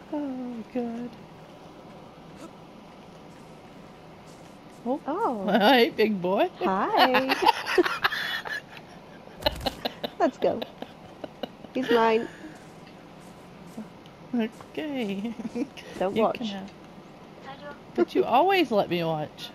Oh, good. Oh. Oh. Hey, big boy. Hi. Let's go. He's mine. Okay. Don't You watch. can have. But you always let me watch.